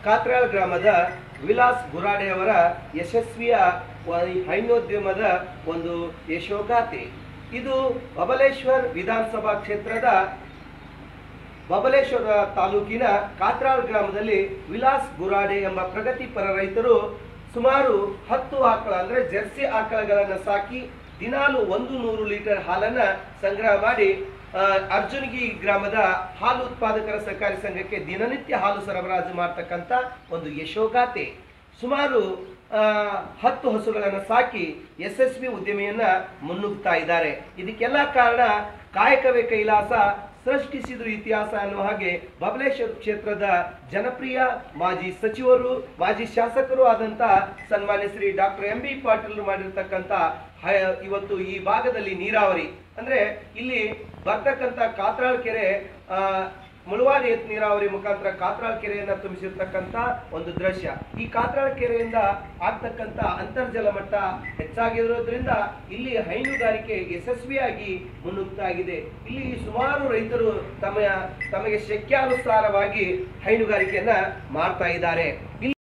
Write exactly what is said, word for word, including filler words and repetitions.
ಕಾತ್ರಾಳ್ ಗ್ರಾಮದ ವಿಲಾಸ್ ಗುರಾಡೆಯವರ ಯಶಸ್ವಿಯ ಹೈನೋದ್ಯಮದ ಒಂದು ಯಶೋಗಾಥೆ. ಇದು ಬಬಲೇಶ್ವರ್ ವಿಧಾನಸಭಾ ಕ್ಷೇತ್ರದ ಬಬಲೇಶ್ವರ ತಾಲೂಕಿನ ಕಾತ್ರಾಳ್ ಗ್ರಾಮದಲ್ಲಿ ವಿಲಾಸ್ ಗುರಾಡೆ ಎಂಬ ಪ್ರಗತಿಪರ ರೈತರು ಸುಮಾರು ಹತ್ತು ಆಕಳ ಅಂದ್ರೆ ಜರ್ಸಿ ಆಕಳಗಳನ್ನು ಸಾಕಿ ದಿನಾಲು ಒಂದು ನೂರು ಲೀಟರ್ ಹಾಲನ್ನ ಸಂಗ್ರಹ ಮಾಡಿ ಅರ್ಜುನಗಿ ಗ್ರಾಮದ ಹಾಲು ಉತ್ಪಾದಕರ ಸಹಕಾರಿ ಸಂಘಕ್ಕೆ ದಿನನಿತ್ಯ ಹಾಲು ಸರಬರಾಜು ಮಾಡತಕ್ಕಂಥ ಒಂದು ಯಶೋಗಾಥೆ. ಸುಮಾರು ಹತ್ತು ಹಸುಗಳನ್ನು ಸಾಕಿ ಯಶಸ್ವಿ ಉದ್ಯಮಿಯನ್ನ ಮುನ್ನುಗ್ತಾ ಇದ್ದಾರೆ. ಇದಕ್ಕೆಲ್ಲ ಕಾರಣ ಕಾಯಕವೇ ಕೈಲಾಸ ಸೃಷ್ಟಿಸಿದ್ರು ಇತಿಹಾಸ ಅನ್ನುವ ಹಾಗೆ ಬಬಲೇಶ್ವರ ಕ್ಷೇತ್ರದ ಜನಪ್ರಿಯ ಮಾಜಿ ಸಚಿವರು ಮಾಜಿ ಶಾಸಕರು ಆದಂತ ಸನ್ಮಾನ್ಯ Shri doctor M B Patil ಮಾಡಿರ್ತಕ್ಕಂಥ ಇವತ್ತು ಈ ಭಾಗದಲ್ಲಿ ನೀರಾವರಿ ಅಂದ್ರೆ ಇಲ್ಲಿ ಬರ್ತಕ್ಕಂಥ ಕಾತ್ರಾಳ್ ಕೆರೆ ಆ ಮುಳುವಾಡಿ ನೀರಾವರಿ ಮುಖಾಂತರ ಕಾತ್ರಾಳ್ ಕೆರೆಯನ್ನ ತುಂಬಿಸಿರ್ತಕ್ಕಂಥ ಒಂದು ದೃಶ್ಯ. ಈ ಕಾತ್ರಾಳ್ ಕೆರೆಯಿಂದ ಆಗ್ತಕ್ಕಂಥ ಅಂತರ್ಜಲ ಮಟ್ಟ ಹೆಚ್ಚಾಗಿರೋದ್ರಿಂದ ಇಲ್ಲಿ ಹೈನುಗಾರಿಕೆ ಯಶಸ್ವಿಯಾಗಿ ಮುನ್ನುಗ್ತಾ ಇದೆ. ಇಲ್ಲಿ ಸುಮಾರು ರೈತರು ತಮ್ಮ ತಮಗೆ ಶಕ್ಯಾನುಸಾರವಾಗಿ ಹೈನುಗಾರಿಕೆಯನ್ನ ಮಾಡ್ತಾ ಇದ್ದಾರೆ.